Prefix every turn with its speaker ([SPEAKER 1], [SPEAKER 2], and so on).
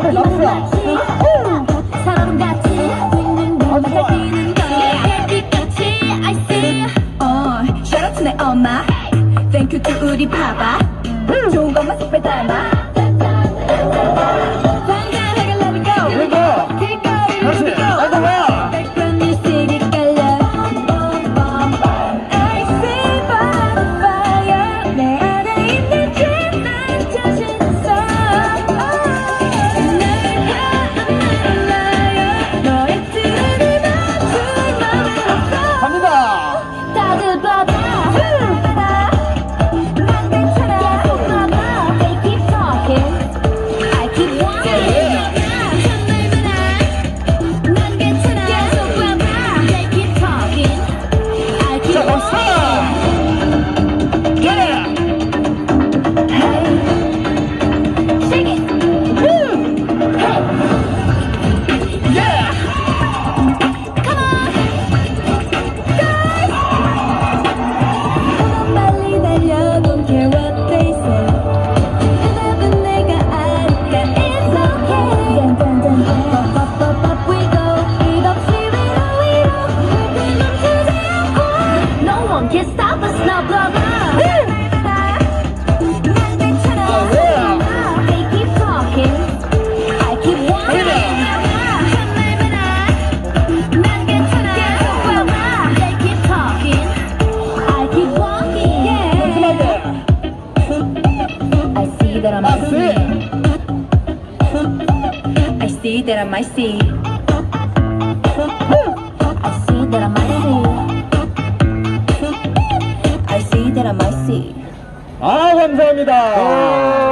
[SPEAKER 1] 남수야.
[SPEAKER 2] 사람 같이 뛰는 눈만 뛰는 거야. 빛같이 I see. Shout out to 내 엄마. Thank you to 우리 바바. 좋은 것만 쏙 빼닮아. 당당하게 let it go. 길거리 let it go. 백번 뉴스를 깔려. I see by the fire. 내 안에 있는 dream만 자신 있어. 날 몰라요. 너의 뜻을 맞출 맘은 없어.
[SPEAKER 1] 갑니다.
[SPEAKER 2] 다들 봐봐. 난 괜찮아. 계속 봐봐. They keep talking. I keep wanting. 정말 많아. 난 괜찮아. 계속 봐봐. They keep talking. I keep
[SPEAKER 1] 자, 박수!
[SPEAKER 2] wanting.
[SPEAKER 1] 예!
[SPEAKER 2] Hey. Shake it. Hey.
[SPEAKER 1] 예!
[SPEAKER 2] Come on. Guys. 너무 빨리 달려. Don't care what they say. 그날은 내가 아니까 it's okay. Up, up, up, up we go. 끝없이 위로. 물들 멈추지 않고. No one can stop us now, blah, blah. 난 괜찮아. They keep talking. I keep wanting. 정말 많아. 난 괜찮아. 계속 봐봐. They keep talking. I keep walking. Yeah. I see that I might see. I see that I might see. I see that I might see. I see that I might see.
[SPEAKER 1] 아, 감사합니다.